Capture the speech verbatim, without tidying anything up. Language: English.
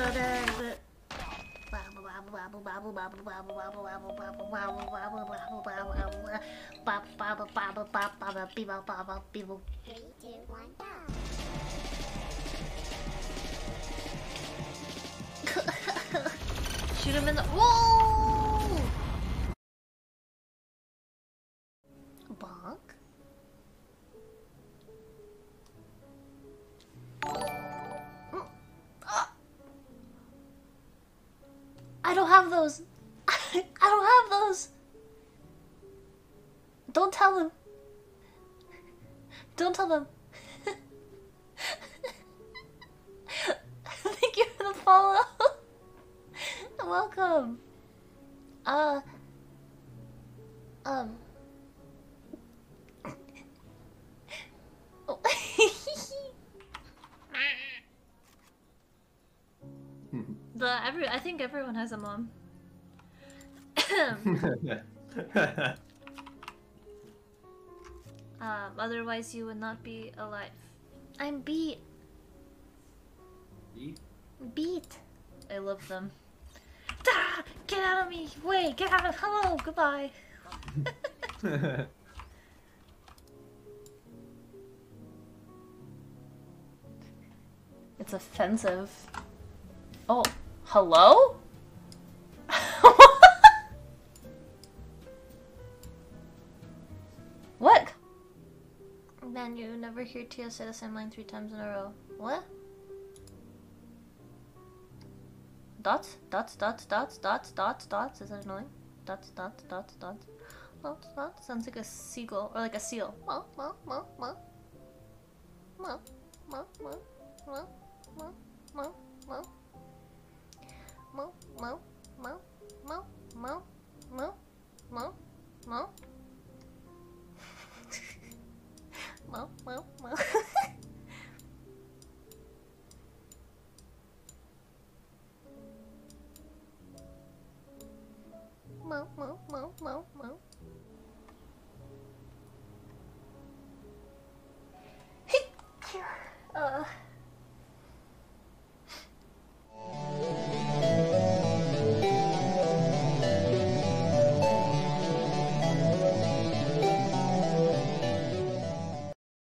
Shoot him in the. Whoa! Bonk. Mm. Ah. I don't have those. I don't have those. Don't tell them. Don't tell them. Thank you for the follow. Welcome. Uh. Um. Oh. The every I think everyone has a mom. um, otherwise you would not be alive. I'm beat. Beat? Beat. I love them. Ah, get out of me! Wait, get out of hello, goodbye. It's offensive. Oh, hello? What? Man, you never hear Tia say the same line three times in a row. What? Dots? Dots, dots, dots, dots, dots, dots. Is that annoying? Dots, dots, dots, dots. Dots, dots. Sounds like a seagull. Or like a seal. Mo, mo, mo, mo. Mo, mo, mo, mo, mo, mo, mo. Mo, mo, mo, mo, mo, mo, mo, mo. Mo, mo, mo. Mo, mo,